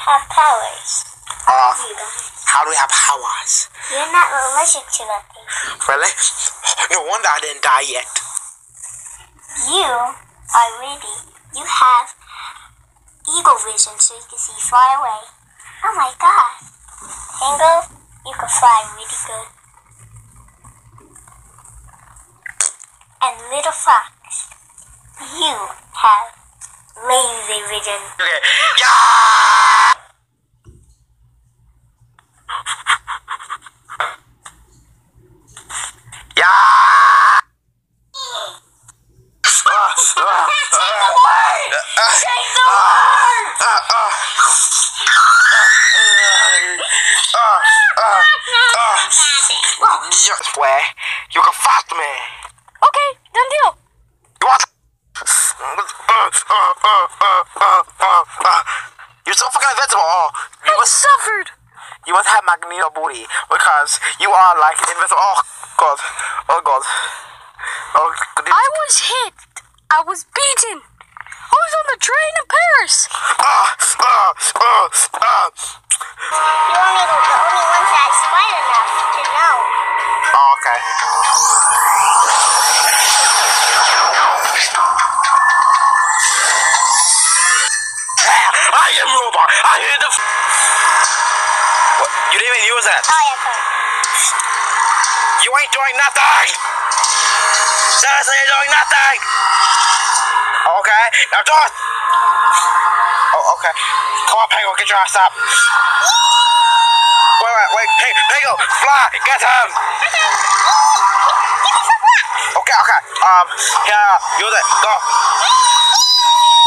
have powers. You guys. How do we have powers? You're not allergic to nothing. Really? No wonder I didn't die yet. You are ready. You have eagle vision so you can see far away. Oh my god. Tango, you can fly really good. And little fox, you have lazy vision. Okay. Yeah! Yeah! Take the word! Take the word! Where you can fight me. Okay, done deal. You want? You're so fucking invincible. I suffered. You must have Magneto booty because you are like invincible. Oh god. Oh god. Oh. I was hit. I was beaten. I was on the train in Paris. You're only the only ones that smart enough to know. Oh, okay. I am robot. I hear the. What? You didn't even use that. Oh, yeah, cool. You ain't doing nothing. Seriously, you're doing nothing. Okay, now do it. Oh, okay. Come on, Pego, get your ass up. Wait, Pego, fly, get him. Okay. Here, use it, go.